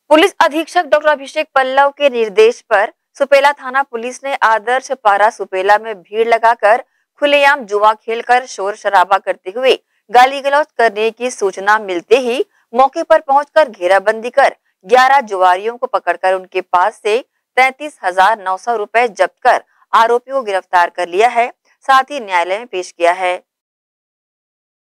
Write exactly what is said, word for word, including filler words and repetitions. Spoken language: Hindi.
पुलिस अधीक्षक डॉक्टर अभिषेक पल्लव के निर्देश पर सुपेला थाना पुलिस ने आदर्श पारा सुपेला में भीड़ लगाकर खुलेआम जुआ खेलकर शोर शराबा करते हुए गाली गलौज करने की सूचना मिलते ही मौके पर पहुंचकर घेराबंदी कर ग्यारह जुआरियों को पकड़कर उनके पास से तैतीस हजार नौ सौ रुपए जब्त कर आरोपियों को गिरफ्तार कर लिया है, साथ ही न्यायालय में पेश किया है।